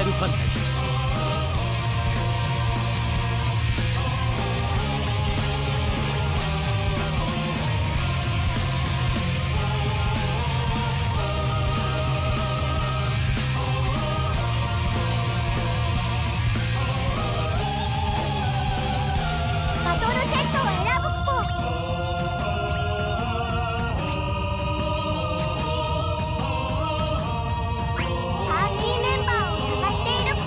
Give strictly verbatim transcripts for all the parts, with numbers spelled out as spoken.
ルファンタジー。 バトルセットを選ぶっぽ。パーティーメンバーを探しているっぽ。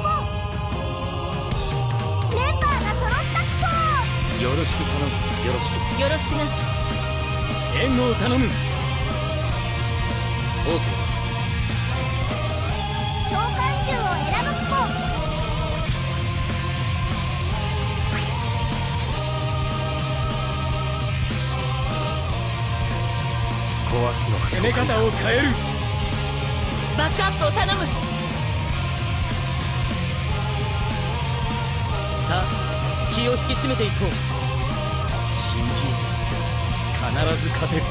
メンバーが揃ったっぽ。 よろしく頼む。よろしくよろしくな。 援護を頼む。オーケ召喚獣を選ぶっぽ。 ー。壊すのが攻め方を変える。 バックアップを頼む。 さあ気を引き締めていこう。信じよう。必ず勝てる。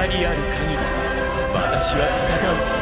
光ある限り私は戦う。